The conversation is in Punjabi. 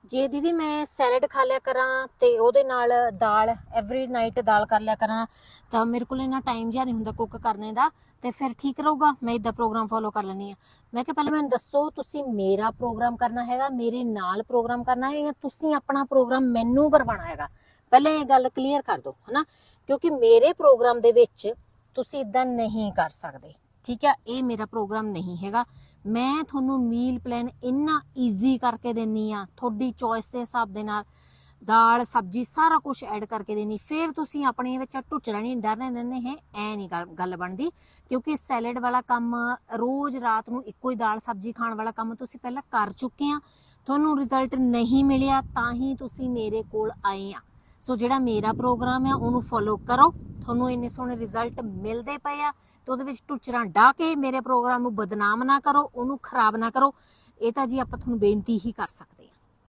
ਜੇ ਦੀਦੀ ਮੈਂ ਸੈਲਡ ਖਾ ਲਿਆ ਕਰਾਂ ਤੇ ਉਹਦੇ ਨਾਲ ਦਾਲ ਐਵਰੀ ਨਾਈਟ ਦਾਲ ਕਰ ਲਿਆ ਕਰਾਂ ਤਾਂ ਮੇਰੇ ਕੋਲ ਇੰਨਾ ਟਾਈਮ ਜਿਹਾ ਨਹੀਂ ਹੁੰਦਾ ਕੁੱਕ ਕਰਨੇ ਦਾ, ਤੇ ਫਿਰ ਠੀਕ ਰਹੂਗਾ। ਮੈਂ ਇਦਾਂ ਪ੍ਰੋਗਰਾਮ ਫੋਲੋ ਕਰ ਲੈਣੀ ਆ। ਮੈਂ ਕਿਹਾ ਪਹਿਲਾਂ ਮੈਨੂੰ ਦੱਸੋ ਤੁਸੀਂ ਮੇਰਾ ਪ੍ਰੋਗਰਾਮ ਕਰਨਾ ਹੈਗਾ, ਮੇਰੇ ਨਾਲ ਪ੍ਰੋਗਰਾਮ ਕਰਨਾ ਹੈ, ਜਾਂ ਤੁਸੀਂ ਆਪਣਾ ਪ੍ਰੋਗਰਾਮ ਮੈਨੂੰ ਕਰਵਾਉਣਾ ਹੈਗਾ? ਪਹਿਲਾਂ ਇਹ ਗੱਲ ਕਲੀਅਰ ਕਰ ਦਿਓ, ਹਨਾ, ਕਿਉਂਕਿ ਮੇਰੇ ਪ੍ਰੋਗਰਾਮ ਦੇ ਵਿੱਚ ਤੁਸੀਂ ਇਦਾਂ ਨਹੀਂ ਕਰ ਸਕਦੇ। ਠੀਕ ਹੈ, ਇਹ ਮੇਰਾ ਪ੍ਰੋਗਰਾਮ ਨਹੀਂ ਹੈਗਾ। ਮੈਂ ਤੁਹਾਨੂੰ ਮੀਲ ਪਲਾਨ ਇੰਨਾ ਈਜ਼ੀ ਕਰਕੇ ਦਿੰਨੀ ਆ, ਤੁਹਾਡੀ ਚੋਇਸ ਦੇ ਹਿਸਾਬ ਦੇ ਨਾਲ ਦਾਲ ਸਬਜ਼ੀ ਸਾਰਾ ਕੁਝ ਐਡ ਕਰਕੇ ਦੇਣੀ। ਫਿਰ ਤੁਸੀਂ ਆਪਣੇ ਵਿੱਚ ਢੁੱਚਣਾ ਨਹੀਂ, ਡਰਨੇ ਦਿੰਦੇ ਹੈ, ਐ ਨਹੀਂ ਗੱਲ ਬਣਦੀ। ਕਿਉਂਕਿ ਸੈਲਡ ਵਾਲਾ ਕੰਮ ਰੋਜ਼ ਰਾਤ ਨੂੰ ਇੱਕੋ ਹੀ ਦਾਲ ਸਬਜ਼ੀ ਖਾਣ ਵਾਲਾ ਕੰਮ ਤੁਸੀਂ ਪਹਿਲਾਂ ਕਰ ਚੁੱਕੇ ਆ, ਤੁਹਾਨੂੰ ਰਿਜ਼ਲਟ ਨਹੀਂ ਮਿਲਿਆ ਤਾਂ ਹੀ ਤੁਸੀਂ ਮੇਰੇ ਕੋਲ ਆਏ ਆ। ਸੋ ਜਿਹੜਾ ਮੇਰਾ ਪ੍ਰੋਗਰਾਮ ਆ ਉਹਨੂੰ ਫੋਲੋ ਕਰੋ, ਤੁਹਾਨੂੰ ਇੰਨੇ ਸੋਹਣੇ ਰਿਜ਼ਲਟ ਮਿਲਦੇ ਪਏ ਆ। ਤੇ ਉਹਦੇ ਵਿੱਚ ਟੁੱਚਰਾਂ ਡਾ ਕੇ ਮੇਰੇ ਪ੍ਰੋਗਰਾਮ ਨੂੰ ਬਦਨਾਮ ਨਾ ਕਰੋ, ਉਹਨੂੰ ਖਰਾਬ ਨਾ ਕਰੋ। ਇਹ ਤਾਂ ਜੀ ਆਪਾਂ ਤੁਹਾਨੂੰ ਬੇਨਤੀ ਹੀ ਕਰ ਸਕਦੇ।